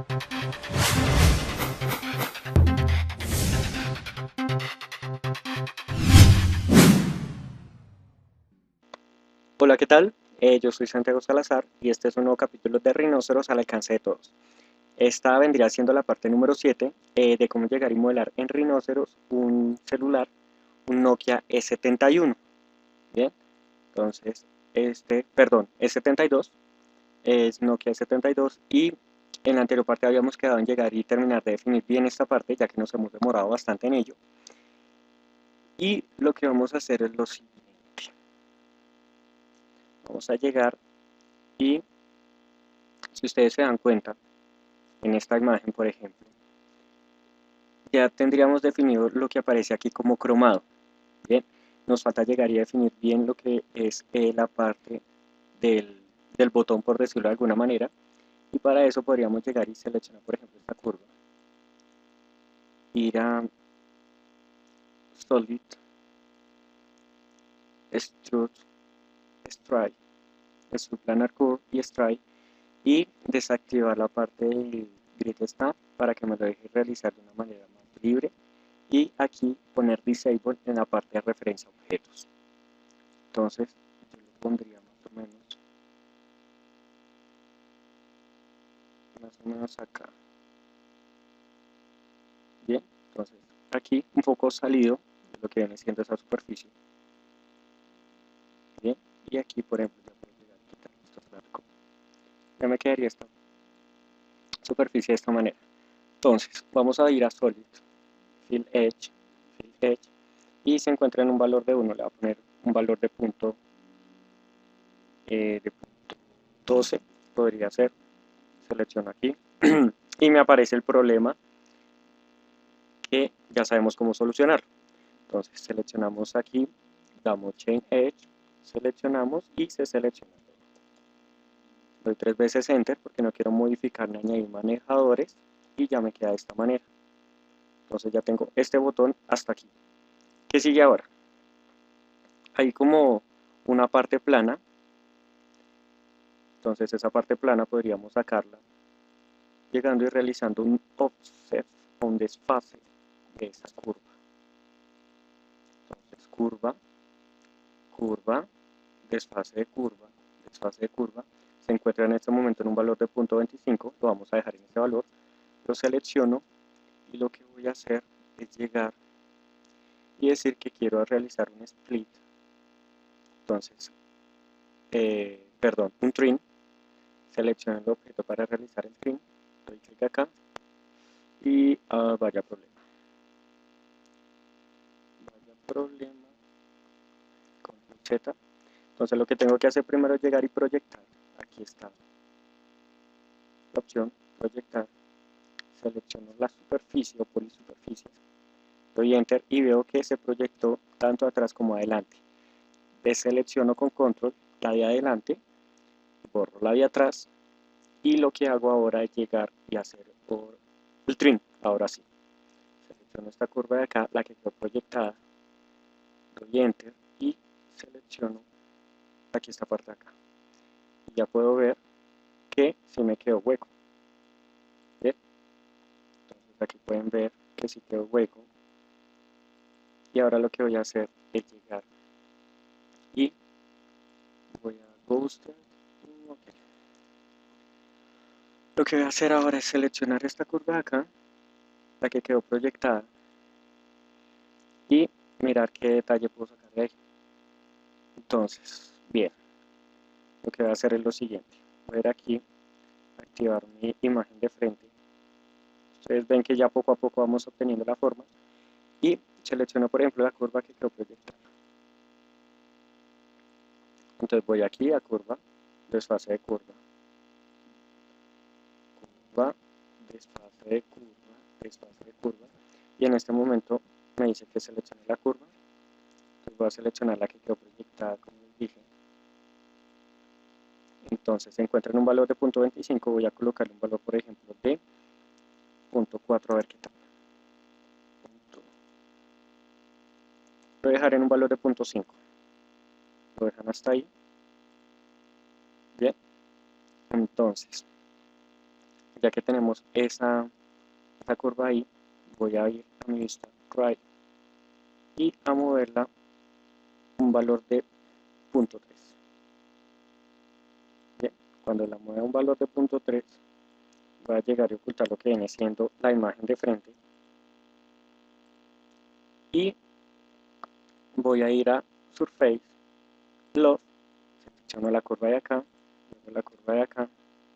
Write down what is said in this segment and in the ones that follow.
Hola, ¿qué tal? Yo soy Santiago Salazar y este es un nuevo capítulo de Rhinoceros al alcance de todos. Esta vendría siendo la parte número 7 de cómo llegar y modelar en Rhinoceros un celular, un Nokia E71. Bien, entonces, E72 es Nokia E72 y en la anterior parte habíamos quedado en llegar y terminar de definir bien esta parte, ya que nos hemos demorado bastante en ello. Y lo que vamos a hacer es lo siguiente. Vamos a llegar y, si ustedes se dan cuenta, en esta imagen, por ejemplo, ya tendríamos definido lo que aparece aquí como cromado. Bien, nos falta llegar y definir bien lo que es la parte del botón, por decirlo de alguna manera, y para eso podríamos llegar y seleccionar, por ejemplo, esta curva, ir a Solid, Extrude, Strike, Planar Curve y Strike, y desactivar la parte del Grid Stamp para que me lo deje realizar de una manera más libre, y aquí poner Disable en la parte de referencia a objetos. Entonces yo lo pondría más o menos acá. Bien, entonces aquí un poco salido de lo que viene siendo esa superficie. Bien, y aquí por ejemplo ya puedo llegar a quitar esto blanco. Ya me quedaría esta superficie de esta manera. Entonces vamos a ir a Solid, Fill Edge, y se encuentra en un valor de 1, le voy a poner un valor de punto 12, podría ser. Selecciono aquí y me aparece el problema que ya sabemos cómo solucionarlo. Entonces seleccionamos aquí, damos Change Edge, seleccionamos y se selecciona. Doy 3 veces Enter porque no quiero modificar ni añadir manejadores y ya me queda de esta manera. Entonces ya tengo este botón hasta aquí. ¿Qué sigue ahora? Hay como una parte plana, entonces esa parte plana podríamos sacarla llegando y realizando un offset, un desfase de esa curva. Entonces curva, curva, desfase de curva, desfase de curva. Se encuentra en este momento en un valor de 0.25, lo vamos a dejar en ese valor. Lo selecciono y lo que voy a hacer es llegar y decir que quiero realizar un split. Entonces, un trim. Selecciono el objeto para realizar el trim. Doy clic acá y vaya problema. Vaya problema con Z. Entonces lo que tengo que hacer primero es llegar y proyectar. Aquí está la opción, proyectar. Selecciono la superficie o polisuperficie. Doy Enter y veo que se proyectó tanto atrás como adelante. Deselecciono con control la de adelante, borro la de atrás y lo que hago ahora es llegar y hacer por el trim. Ahora sí, selecciono esta curva de acá, la que quedó proyectada, doy Enter y selecciono aquí esta parte de acá. Y ya puedo ver que sí me quedó hueco. ¿Bien? Entonces aquí pueden ver que sí quedó hueco. Y ahora lo que voy a hacer es llegar y voy a Booster. Okay. Lo que voy a hacer ahora es seleccionar esta curva de acá, la que quedó proyectada, y mirar qué detalle puedo sacar de ahí. Entonces, bien, lo que voy a hacer es lo siguiente. Voy a ir aquí, activar mi imagen de frente. Ustedes ven que ya poco a poco vamos obteniendo la forma. Y selecciono, por ejemplo, la curva que quedó proyectada. Entonces voy aquí a curva, desfase de curva, curva, desfase de curva, desfase de curva. Y en este momento me dice que seleccione la curva. Entonces voy a seleccionar la que quedó proyectada, como les dije. Entonces se encuentra en un valor de 0.25, voy a colocarle un valor, por ejemplo, de 0.4, a ver qué tal. Lo voy a dejar en un valor de 0.5. Lo dejan hasta ahí. Bien. Entonces, ya que tenemos esa curva ahí, voy a ir a mi vista right y a moverla un valor de 0.3. Bien, cuando la mueva un valor de 0.3, voy a llegar y ocultar lo que viene siendo la imagen de frente y voy a ir a Surface, Love, selecciono la curva de acá, luego la curva de acá,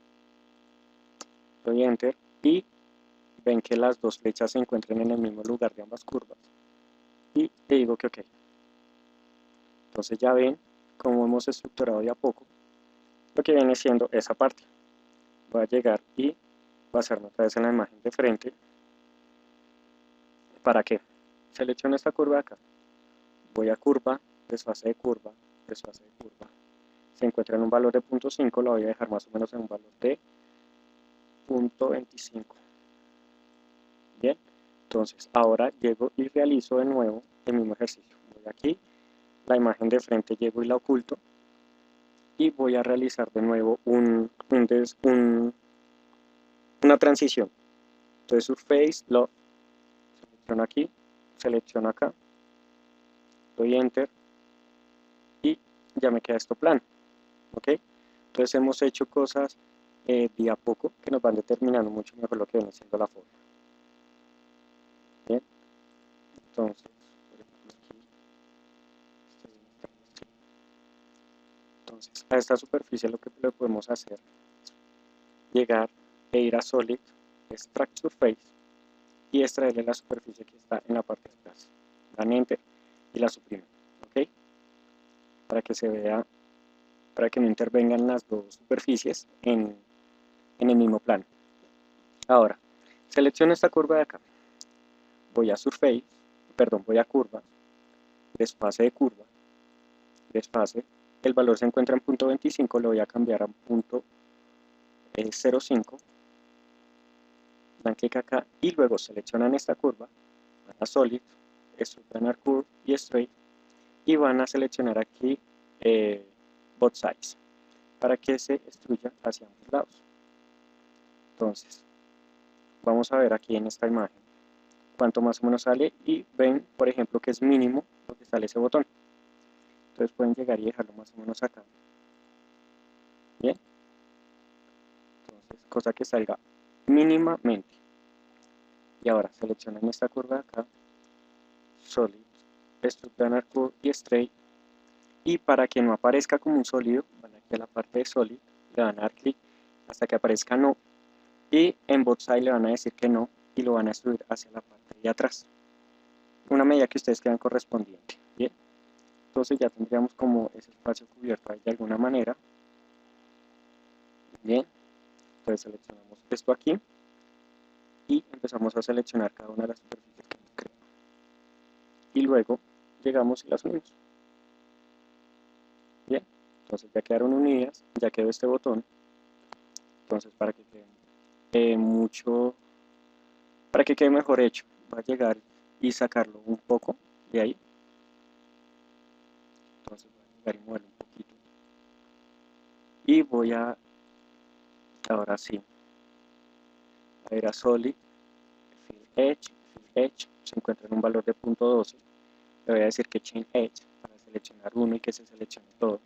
doy Enter y ven que las dos flechas se encuentran en el mismo lugar de ambas curvas y le digo que ok. Entonces ya ven cómo hemos estructurado de a poco lo que viene siendo esa parte. Voy a llegar y basarme otra vez en la imagen de frente. ¿Para qué? Selecciono esta curva de acá, voy a curva, desfase de curva, desfase de curva. Se encuentra en un valor de 0.5, lo voy a dejar más o menos en un valor de 0.25. Bien, entonces ahora llego y realizo de nuevo el mismo ejercicio. Voy aquí, la imagen de frente llego y la oculto y voy a realizar de nuevo una transición. Entonces Surface, lo selecciono aquí, selecciono acá, doy Enter y ya me queda esto plano. ¿Ok? Entonces hemos hecho cosas de a poco que nos van determinando mucho mejor lo que viene siendo la forma. Bien, entonces, por ejemplo aquí, entonces a esta superficie lo que le podemos hacer es llegar e ir a Solid, Extract Surface y extraerle la superficie que está en la parte de atrás. Dan Enter y la suprimen. ¿Ok? Para que se vea, para que no intervengan las dos superficies en el mismo plano. Ahora, selecciono esta curva de acá. Voy a Surface, perdón, voy a curva, desfase de curva, desfase, el valor se encuentra en 0.25, lo voy a cambiar a 0.05, dan clic acá y luego seleccionan esta curva, van a Solid, Extrude Curve y Straight y van a seleccionar aquí Both Sides para que se extruya hacia ambos lados. Entonces, vamos a ver aquí en esta imagen cuánto más o menos sale y ven, por ejemplo, que es mínimo lo que sale ese botón. Entonces pueden llegar y dejarlo más o menos acá. Bien. Entonces, cosa que salga mínimamente. Y ahora seleccionan esta curva de acá, Solid, Extrude Curve y Straight. Y para que no aparezca como un sólido, van aquí a la parte de Solid, le van a dar clic hasta que aparezca no. Y en Both Sides le van a decir que no y lo van a extruir hacia la parte de atrás. Una medida que ustedes quieran correspondiente. Bien. Entonces ya tendríamos como ese espacio cubierto ahí de alguna manera. Bien. Entonces seleccionamos esto aquí y empezamos a seleccionar cada una de las superficies que nos crean. Y luego llegamos y las unimos. Bien, entonces ya quedaron unidas, ya quedó este botón. Entonces para que quede para que quede mejor hecho, voy a llegar y sacarlo un poco de ahí. Entonces voy a llegar y moverlo un poquito. Y voy a, ahora sí, a ir a Solid, Fill Edge, se encuentra en un valor de 0.12. Le voy a decir que Chain Edge para seleccionar uno y que se seleccione todo.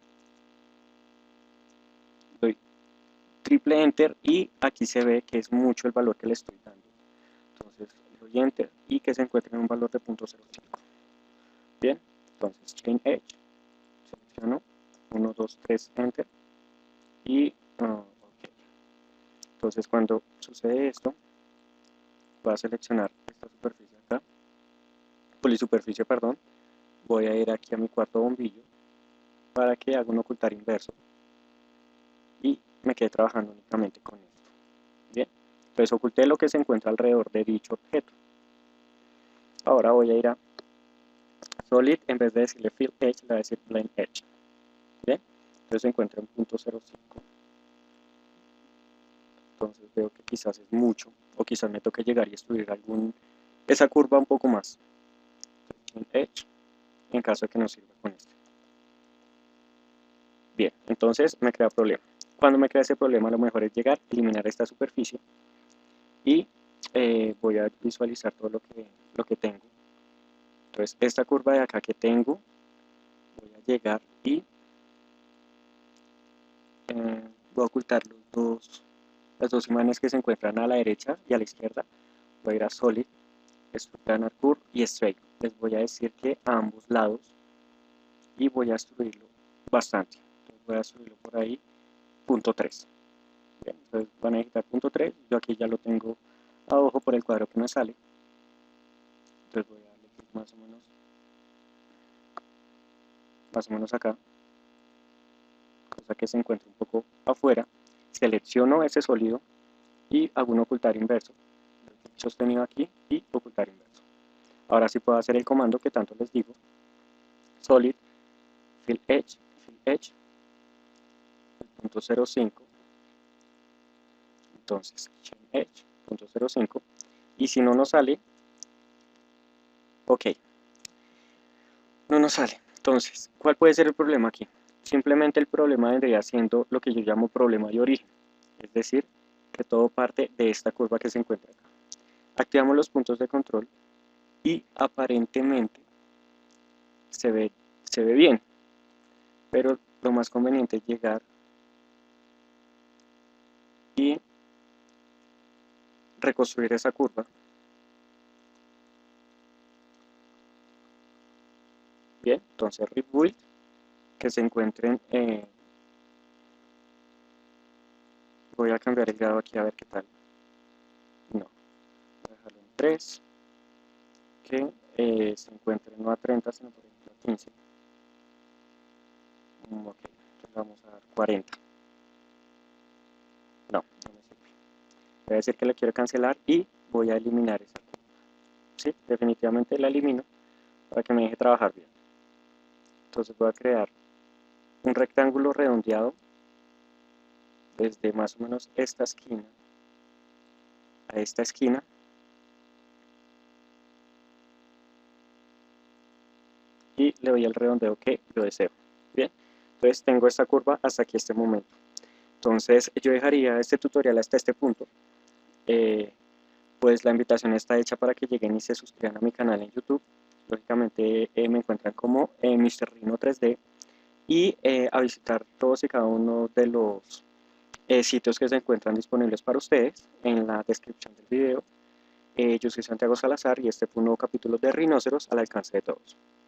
Doy triple Enter y aquí se ve que es mucho el valor que le estoy dando. Entonces le doy Enter y que se encuentre en un valor de 0.05. Bien, entonces Chain Edge, selecciono 1, 2, 3, Enter y ok. Entonces cuando sucede esto, voy a seleccionar esta superficie acá, polisuperficie, perdón, voy a ir aquí a mi cuarto bombillo para que haga un ocultar inverso y me quede trabajando únicamente con esto. Bien, entonces oculté lo que se encuentra alrededor de dicho objeto. Ahora voy a ir a Solid, en vez de decirle Fill Edge, le voy a decir Blend Edge. Bien, entonces se encuentra en 0.05. Entonces veo que quizás es mucho, o quizás me toque llegar y estudiar esa curva un poco más. Entonces, Edge, en caso de que no sirva con este. Bien, entonces me crea problema. Cuando me crea ese problema, lo mejor es llegar, eliminar esta superficie y voy a visualizar todo lo que tengo. Entonces esta curva de acá que tengo, voy a llegar y voy a ocultar las dos imágenes que se encuentran a la derecha y a la izquierda. Voy a ir a Solid, Splanar Curve y Straight. Les voy a decir que a ambos lados y voy a subirlo bastante. Entonces voy a subirlo por ahí, punto 3. Bien, entonces van a editar punto 3. Yo aquí ya lo tengo a ojo por el cuadro que me sale. Entonces voy a darle clic más o menos acá, cosa que se encuentra un poco afuera. Selecciono ese sólido y hago un ocultar inverso. Sostenido aquí y ocultar inverso. Ahora sí puedo hacer el comando que tanto les digo. Solid, Fill Edge, punto 0.5. Entonces, Chain Edge, punto 0.5. Y si no nos sale, ok, no nos sale. Entonces, ¿cuál puede ser el problema aquí? Simplemente el problema vendría siendo lo que yo llamo problema de origen. Es decir, que todo parte de esta curva que se encuentra acá. Activamos los puntos de control y aparentemente se ve bien, pero lo más conveniente es llegar y reconstruir esa curva. Bien, entonces rebuild, que se encuentren, voy a cambiar el grado aquí a ver qué tal. No, voy a dejarlo en 3, que se encuentren no a 30 sino por ejemplo a 15. Ok, entonces vamos a dar 40. No, no me sirve. Voy a decir que le quiero cancelar y voy a eliminar esa curva. Sí, definitivamente la elimino para que me deje trabajar bien. Entonces voy a crear un rectángulo redondeado desde más o menos esta esquina a esta esquina y le doy el redondeo que yo deseo. Bien, entonces tengo esta curva hasta aquí este momento. Entonces yo dejaría este tutorial hasta este punto. Pues la invitación está hecha para que lleguen y se suscriban a mi canal en YouTube. Lógicamente me encuentran como Mr. Rhino 3D y a visitar todos y cada uno de los sitios que se encuentran disponibles para ustedes en la descripción del video. Yo soy Santiago Salazar y este fue un nuevo capítulo de Rhinóceros al alcance de todos.